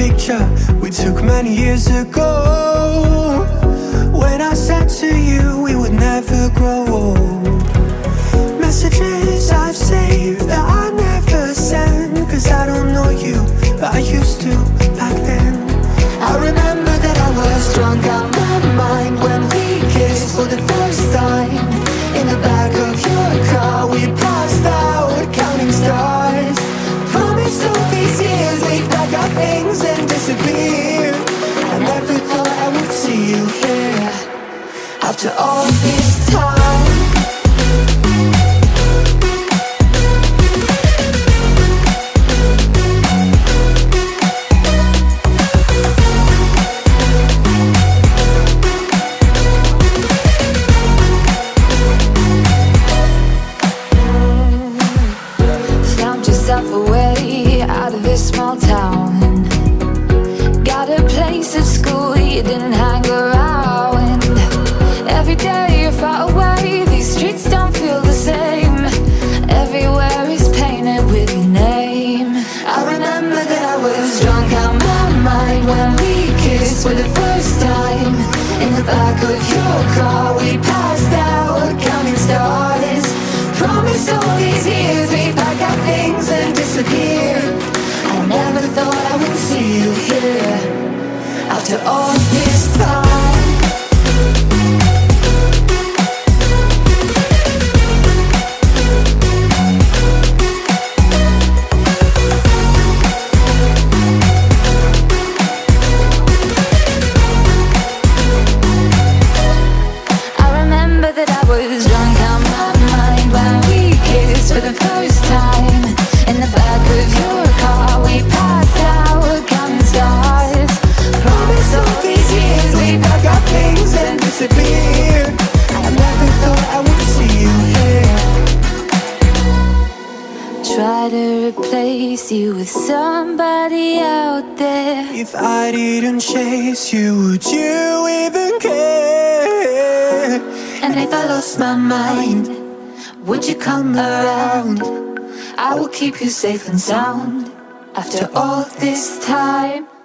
picture we took many years ago, when I said to you we would never grow old. Messages I've saved that I never send, cause I don't know you, but I used to back then. I remember that I was drunk out my mind when we kissed for the first time. In the back of your car we passed out counting stars. Promised all these years we'd pack our things and disappear. I never thought I would see you here after all this time. Away out of this small town, got a place at school you didn't hang around. Every day you're far away, these streets don't feel the same. Everywhere is painted with your name. I remember that I was drunk out my mind when we kissed for the first time. In the back of your car we passed out counting stars. Promised all these years we'd pack our things and disappear. I never thought I would see you here after all this time. I remember that I was drunk out my mind when we kissed for the first time. In the back of your car we passed out counting stars. Promised all these years we'd pack our things and disappear. I never thought I would see you here. Try to replace you with somebody out there. If I didn't chase you, would you even care? And if I lost my mind, would you come around? I will keep you safe and sound after all this time.